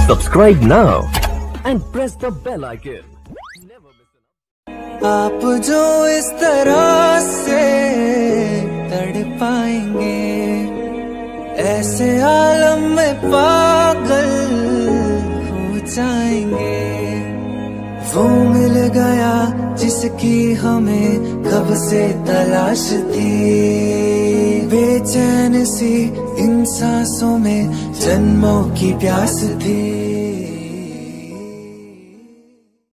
Subscribe now and press the bell icon. आप जो इस तरह से तड़पाएंगे, ऐसे आलम में पागल हो जाएंगे। वो मिल गया जिसकी हमें कब से तलाश थी, बेचैन सी इन सांसों में जन्मों की प्यास थी।